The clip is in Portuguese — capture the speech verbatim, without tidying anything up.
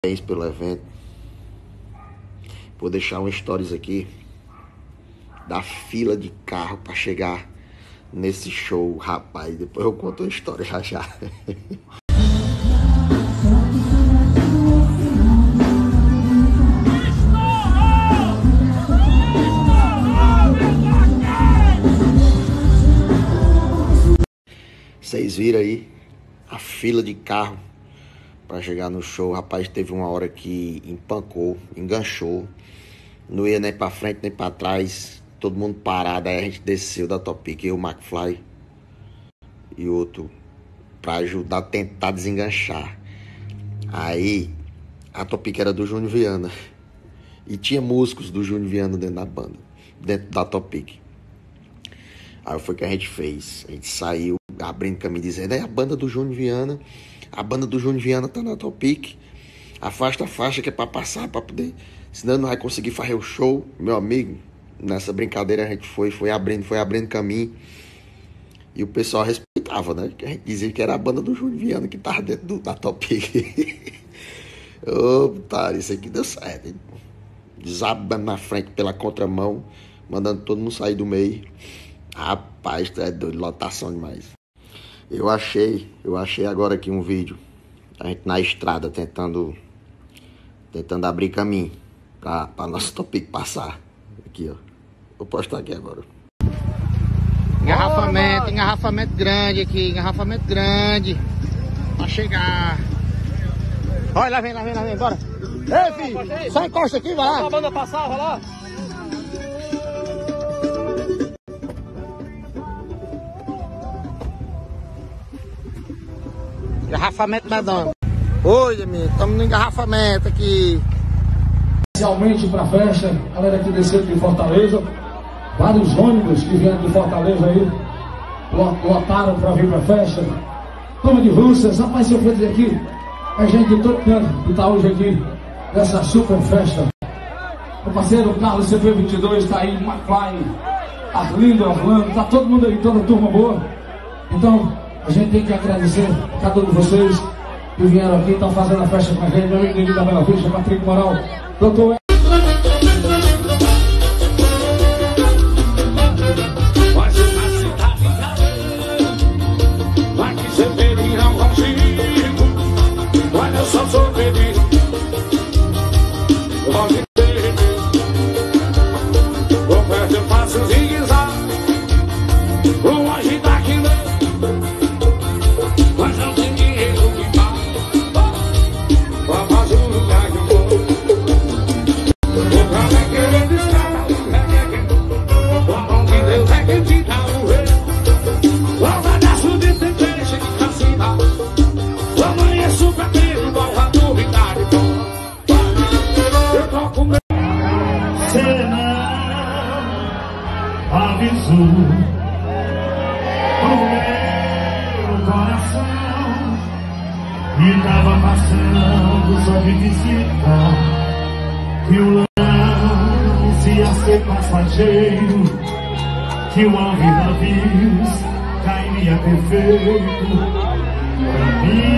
Parabéns pelo evento. Vou deixar um stories aqui da fila de carro para chegar nesse show, rapaz. Depois eu conto uma história já já. Vocês viram aí a fila de carro para chegar no show. Rapaz, teve uma hora que empancou, enganchou, não ia nem para frente nem para trás, todo mundo parado. Aí a gente desceu da Topic, eu, o McFly e outro, para ajudar a tentar desenganchar. Aí a Topic era do Júnior Viana e tinha músicos do Júnior Viana dentro da banda, dentro da Topic. Aí foi o que a gente fez, a gente saiu abrindo caminho, dizendo: é a banda do Júnior Viana, a banda do Júnior Viana tá na Topic, afasta a faixa que é pra passar, pra poder, senão não vai conseguir fazer o show. Meu amigo, nessa brincadeira a gente foi, foi abrindo, foi abrindo caminho, e o pessoal respeitava, né, que a gente dizia que era a banda do Júnior Viana que tava dentro do, da Topic. Ô, tá, isso aqui deu certo, hein? Desabando na frente pela contramão, mandando todo mundo sair do meio. Rapaz, tu é doido, lotação demais. Eu achei, eu achei agora aqui um vídeo, a gente na estrada tentando, tentando abrir caminho pra, pra nosso Topic passar. Aqui, ó. Vou postar aqui agora. Engarrafamento, engarrafamento grande aqui, engarrafamento grande pra chegar. Olha, lá vem, lá vem, lá vem, bora. Ei, filho, só encosta aqui, vai lá. A banda passar, vai lá. Engarrafamento medonho. Oi, amigo, estamos no engarrafamento aqui. Especialmente para a festa, galera que desceu de Fortaleza, vários ônibus que vieram de Fortaleza aí, lotaram para vir para a festa. Toma de Russas, rapaz, se eu for dizer aqui, a gente de todo canto que está hoje aqui, nessa super festa. O parceiro Carlos C P vinte e dois está aí, McFly, Arlindo, Orlando, está todo mundo aí, toda a turma boa. Então, a gente tem que agradecer a cada um de vocês que vieram aqui e estão fazendo a festa com a gente. Meu amigo David da Bela Vista, Patrick Moral, doutor avisou o meu coração e tava passando só de visita que o lance ia ser passageiro, que o alvo navios cairia perfeito pra mim.